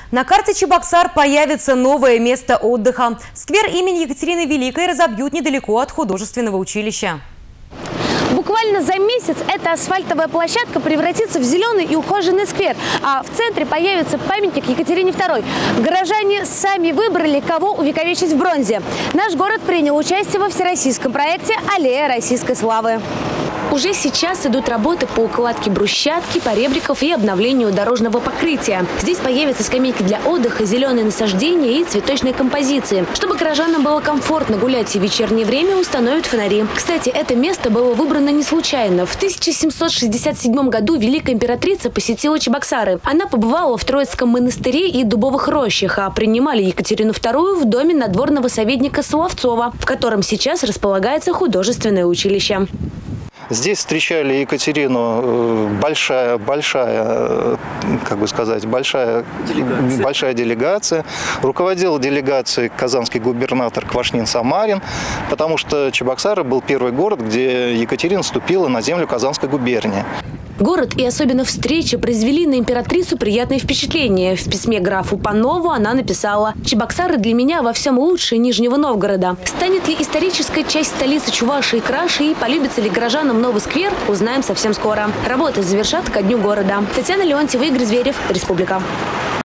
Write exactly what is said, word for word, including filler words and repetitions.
На карте Чебоксар появится новое место отдыха. Сквер имени Екатерины Великой разобьют недалеко от художественного училища. Буквально за месяц эта асфальтовая площадка превратится в зеленый и ухоженный сквер, а в центре появится памятник Екатерине второй. Горожане сами выбрали, кого увековечить в бронзе. Наш город принял участие во всероссийском проекте «Аллея российской славы». Уже сейчас идут работы по укладке брусчатки, поребриков и обновлению дорожного покрытия. Здесь появятся скамейки для отдыха, зеленые насаждения и цветочные композиции. Чтобы горожанам было комфортно гулять в вечернее время, установят фонари. Кстати, это место было выбрано не случайно. В тысяча семьсот шестьдесят седьмом году великая императрица посетила Чебоксары. Она побывала в Троицком монастыре и Дубовых рощах, а принимали Екатерину вторую в доме надворного советника Соловцова, в котором сейчас располагается художественное училище. Здесь встречали Екатерину большая, большая, как бы сказать, большая делегация. большая делегация. Руководил делегацией казанский губернатор Квашнин Самарин, потому что Чебоксары был первый город, где Екатерина ступила на землю Казанской губернии. Город и особенно встречи произвели на императрицу приятное впечатление. В письме графу Панову она написала: «Чебоксары для меня во всем лучше Нижнего Новгорода». Станет ли историческая часть столицы Чувашии краше и полюбится ли горожанам новый сквер, узнаем совсем скоро. Работы завершат ко дню города. Татьяна Леонтьева, Игорь Зверев, Республика.